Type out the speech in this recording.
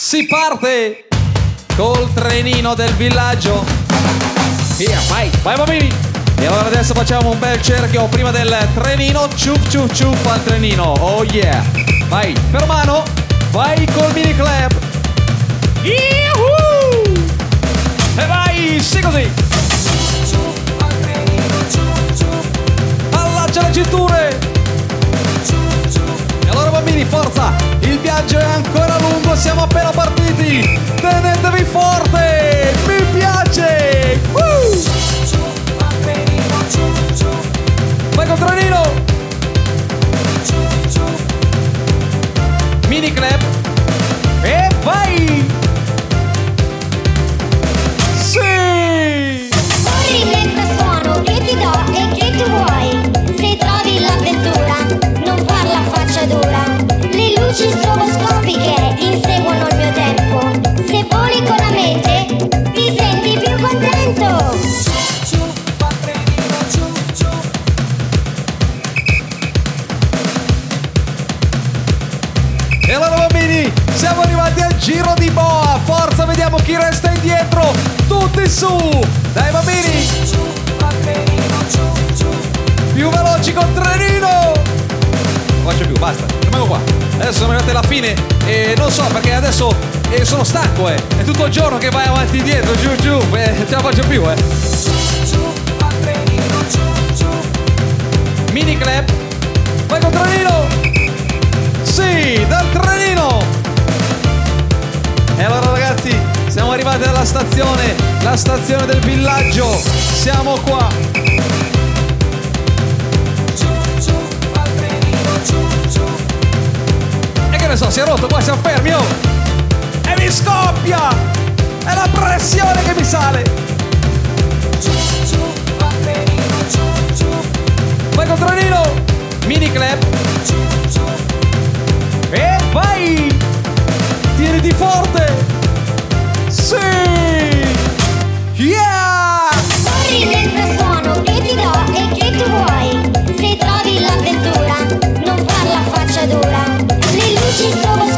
Si parte col trenino del villaggio. Via, vai, vai bambini. E allora adesso facciamo un bel cerchio prima del trenino. Ciuff ciuff ciuff al trenino. Oh yeah. Vai, per mano. Vai col mini club. Yuhu! E vai, sì così. Allaccia le cinture. E allora bambini, forza. Il viaggio è ancora lungo, siamo appena partiti. Tenetevi forte. Mi piace. Vai col trenino. Mini club. E vai. Sì. Corri mentre suono, che ti do e che tu vuoi. Se trovi l'avventura, non far la faccia dura. Le luci stroboscopiche inseguono il mio tempo. Se voli con la mente, ti senti più contento. E allora bambini, siamo arrivati al giro di boa. Forza, vediamo chi resta indietro. Tutti su. Dai bambini. Più veloci col trenino. Non faccio più, basta, rimango qua. Adesso siamo arrivati alla fine e non so perché adesso sono stanco, È tutto il giorno che vai avanti e indietro, giù giù, ce la faccio più, Mini club. Vai col trenino. Sì, dal trenino. E allora ragazzi, siamo arrivati alla stazione, la stazione del villaggio. Siamo qua. E che ne so, si è rotto, qua siamo fermi, oh! E mi scoppia! È la pressione che mi sale! Vai col trenino! Mini club! E vai! Tieniti forte! Sì! Yeah! Corri mentre suono, che ti do e che tu vuoi. Se trovi l'avventura, non far la faccia dura. Le luci stroboscopiche